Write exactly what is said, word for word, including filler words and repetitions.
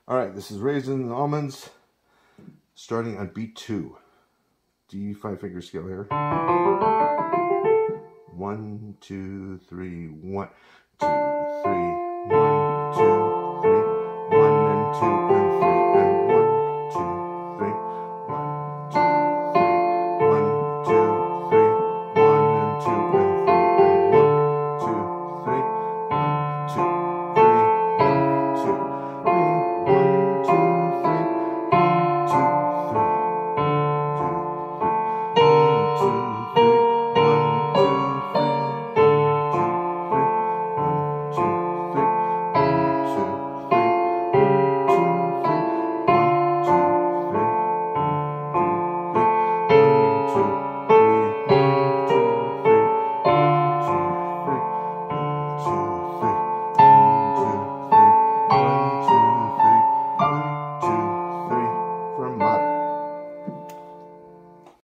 All right, this is Raisins and Almonds, starting on beat two. D five finger scale here. One, two, three, one, two, three, one, two, three, one and two and three.